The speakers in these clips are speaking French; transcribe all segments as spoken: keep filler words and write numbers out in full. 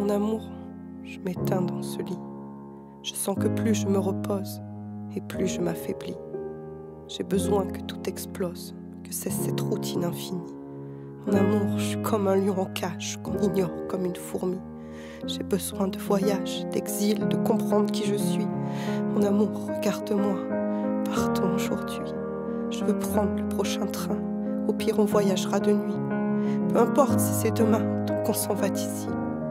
amour, je m'éteins dans ce lit. Je sens que plus je me repose et plus je m'affaiblis. J'ai besoin que tout explose, que cesse cette routine infinie. Mon amour, je suis comme un lion en cage qu'on ignore comme une fourmi. J'ai besoin de voyage, d'exil, de comprendre qui je suis. Mon amour, regarde-moi, partons aujourd'hui. Je veux prendre le prochain train, au pire on voyagera de nuit. Peu importe si c'est demain, tant qu'on s'en va d'ici.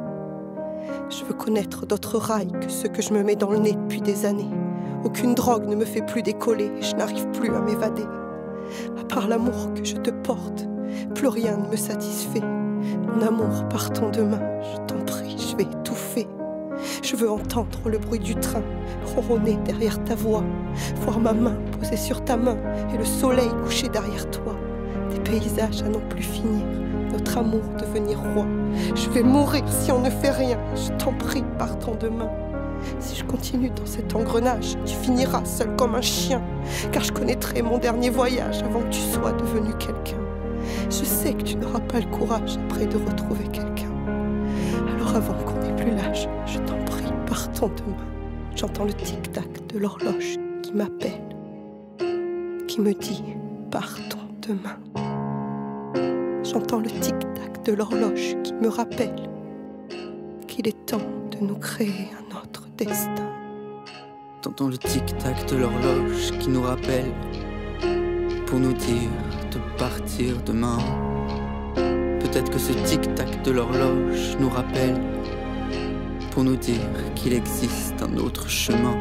Je veux connaître d'autres rails que ceux que je me mets dans le nez depuis des années. Aucune drogue ne me fait plus décoller et je n'arrive plus à m'évader. À part l'amour que je te porte, plus rien ne me satisfait. Mon amour, partons demain, je t'en prie, je vais étouffer. Je veux entendre le bruit du train, ronronner derrière ta voix, voir ma main posée sur ta main et le soleil couché derrière toi. Des paysages à n'en plus finir, notre amour devenir roi. Je vais mourir si on ne fait rien, je t'en prie, partons demain. Si je continue dans cet engrenage, tu finiras seul comme un chien, car je connaîtrai mon dernier voyage avant que tu sois devenu quelqu'un. Je sais que tu n'auras pas le courage après de retrouver quelqu'un. Alors avant qu'on n'ait plus l'âge, je t'en prie, partons demain. J'entends le tic-tac de l'horloge qui m'appelle, qui me dit partons demain. J'entends le tic-tac de l'horloge qui me rappelle qu'il est temps de nous créer un autre destin. T'entends le tic-tac de l'horloge qui nous rappelle pour nous dire de partir demain. Peut-être que ce tic-tac de l'horloge nous rappelle pour nous dire qu'il existe un autre chemin.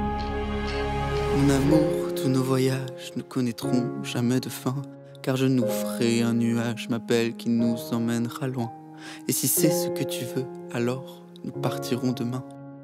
Mon amour, tous nos voyages ne connaîtront jamais de fin, car je nous ferai un nuage m'appelle qui nous emmènera loin. Et si c'est ce que tu veux, alors nous partirons demain.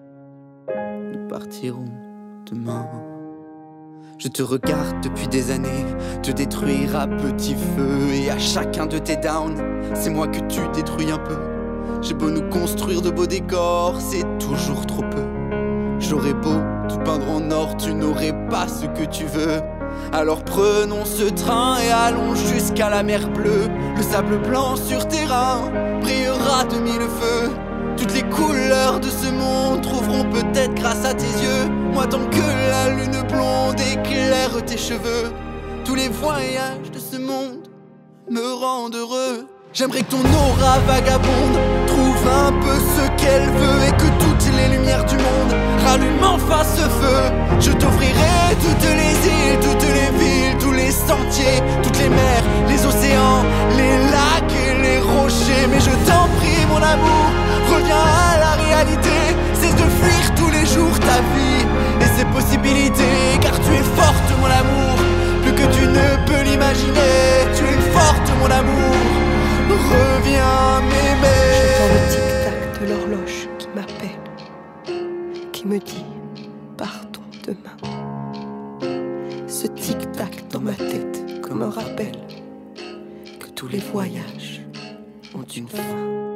Nous partirons demain. Je te regarde depuis des années te détruire à petit feu, et à chacun de tes downs, c'est moi que tu détruis un peu. J'ai beau nous construire de beaux décors, c'est toujours trop peu. J'aurais beau tout peindre en or, tu n'aurais pas ce que tu veux. Alors prenons ce train et allons jusqu'à la mer bleue. Le sable blanc sur tes reins brillera de mille feux. Toutes les couleurs de ce monde trouveront peut-être grâce à tes yeux. Moi tant que la lune blonde éclaire tes cheveux, tous les voyages de ce monde me rendent heureux. J'aimerais que ton aura vagabonde trouve un peu ce qu'elle veut, et que toutes les lumières du monde rallument en face ce feu. Je t'offrirai toutes les îles, toutes les villes, tous les sentiers, toutes les mers, les océans, les lacs et les rochers. Mais je t'en prie mon amour, reviens à la réalité, cesse de fuir tous les jours ta vie et ses possibilités, car tu es forte mon amour, plus que tu ne peux l'imaginer. Tu es forte mon amour, reviens m'aimer. J'entends le tic-tac de l'horloge qui m'appelle, qui me dit partons demain. Ce tic-tac dans ma tête comme un rappel que tous les voyages ont une fin.